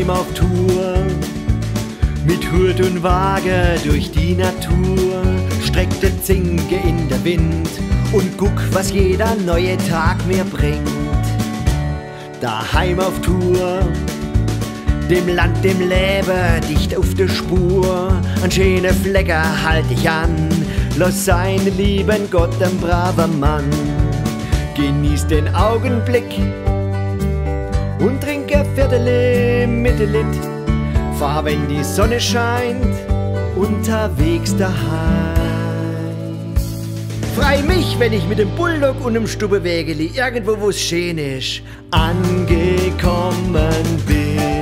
daheim auf Tour. Mit Hut und Waage durch die Natur, streckte Zinke in der Wind und guck, was jeder neue Tag mir bringt. Daheim auf Tour, dem Land, dem Leben, dicht auf der Spur. An schöne Flecker halt ich an, lass seinen lieben Gott ein braver Mann. Genieß den Augenblick und trink ein Viertel mit Lit. Fahr, wenn die Sonne scheint, unterwegs daheim. Frei mich, wenn ich mit dem Bulldog und dem Stubbeweggeli irgendwo, wo's schön ist, angekommen bin.